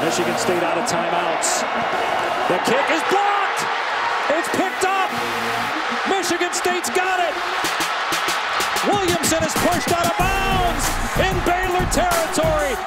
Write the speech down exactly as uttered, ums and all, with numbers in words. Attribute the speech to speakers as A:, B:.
A: Michigan State out of timeouts. The kick is blocked. It's picked up. Michigan State's got it. Williamson is pushed out of bounds in Baylor territory.